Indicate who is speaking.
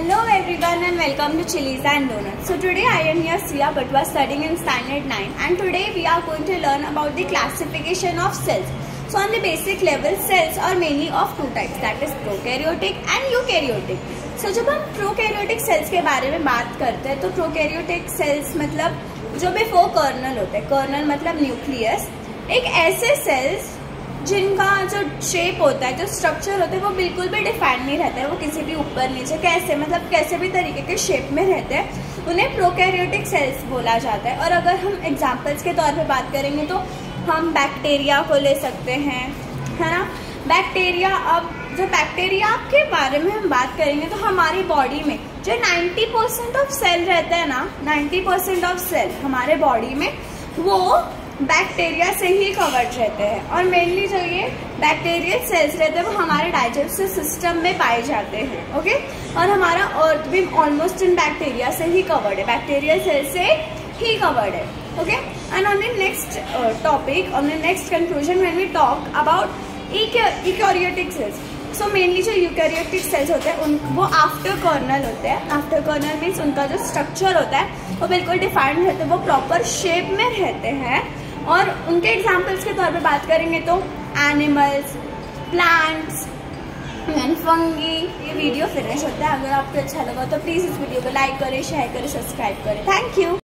Speaker 1: Hello everyone and welcome to Chilies and Donuts. So today I am here Sia Batwa studying in standard 9 and today we are going to learn about the classification of cells. So on the basic level cells are mainly of two types, that is prokaryotic and eukaryotic. So जब हम prokaryotic cells के बारे में बात करते हैं तो prokaryotic cells मतलब जो बिफोर कर्नल होते हैं, कर्नल मतलब न्यूक्लियस, एक ऐसे सेल्स जिनका जो शेप होता है, जो स्ट्रक्चर होता है वो बिल्कुल भी डिफाइंड नहीं रहता है, वो किसी भी ऊपर नीचे कैसे मतलब कैसे भी तरीके के शेप में रहते हैं, उन्हें प्रोकैरियोटिक सेल्स बोला जाता है। और अगर हम एग्जांपल्स के तौर पे बात करेंगे तो हम बैक्टीरिया को ले सकते हैं, है ना। बैक्टीरिया, अब जो बैक्टीरिया के बारे में हम बात करेंगे तो हमारी बॉडी में जो 90% ऑफ सेल रहता है ना, 90% ऑफ सेल हमारे बॉडी में वो बैक्टीरिया से ही कवर्ड रहते हैं। और मेनली जो ये बैक्टीरियल सेल्स रहते हैं वो हमारे डाइजेस्टिव सिस्टम में पाए जाते हैं, ओके। और हमारा अर्थ भी ऑलमोस्ट इन बैक्टीरिया से ही कवर्ड है, बैक्टीरियल सेल से ही कवर्ड है, okay. And on the next topic, on the next conclusion when we talk about eukaryotic cells, so mainly जो यूकैरियोटिक सेल्स होते हैं वो आफ्टर कर्नल होते हैं। आफ्टर कर्नल मीन्स उनका जो स्ट्रक्चर होता है वो बिल्कुल डिफाइंड रहते हैं, वो प्रॉपर शेप में रहते हैं। और उनके एग्जाम्पल्स के तौर पे बात करेंगे तो एनिमल्स, प्लांट्स एंड फंगी। ये वीडियो फिनिश होता है। अगर आपको अच्छा लगा तो प्लीज़ इस वीडियो को लाइक करें, शेयर करें, सब्सक्राइब करें। Thank you.